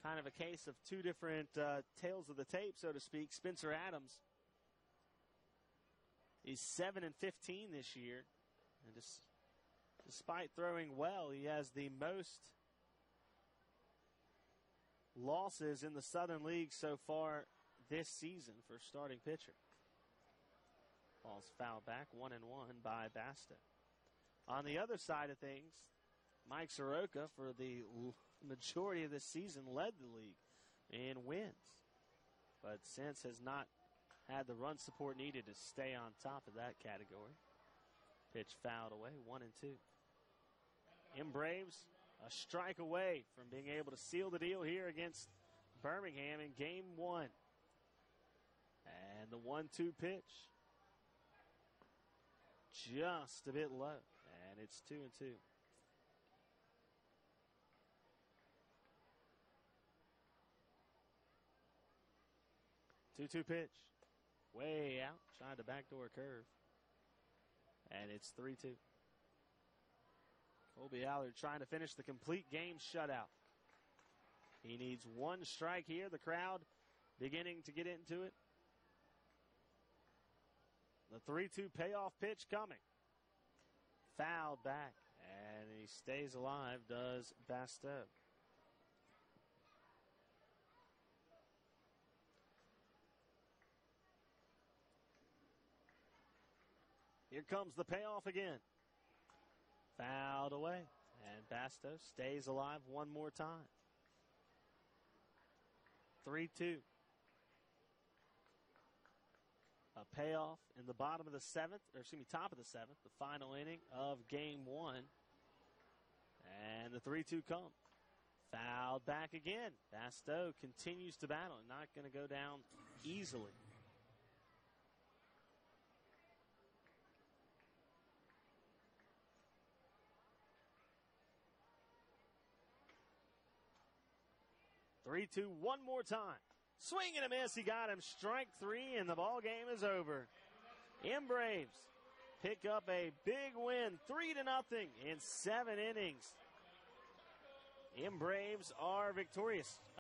kind of a case of two different tales of the tape, so to speak. Spencer Adams is 7-15 this year. And despite throwing well, he has the most losses in the Southern League so far this season for starting pitcher. Ball's fouled back, 1-1 by Basto. On the other side of things, Mike Soroka, for the majority of this season, led the league in wins, but since has not had the run support needed to stay on top of that category. Pitch fouled away, 1-2. Braves a strike away from being able to seal the deal here against Birmingham in game one. And the 1-2 pitch, just a bit low, and it's 2-2. Two-two pitch, way out, tried to backdoor curve, and it's 3-2. Colby Allard trying to finish the complete game shutout. He needs one strike here. The crowd beginning to get into it. The 3-2 payoff pitch coming. Fouled back, and he stays alive, does Basto. Here comes the payoff again. Fouled away, and Basto stays alive one more time. 3-2. A payoff in the bottom of the top of the seventh, the final inning of game one. And the 3-2 come. Fouled back again. Basto continues to battle, not going to go down easily. Three-two, one more time. Swing and a miss. He got him. Strike three, and the ball game is over. Braves pick up a big win, 3-0 in 7 innings. Braves are victorious.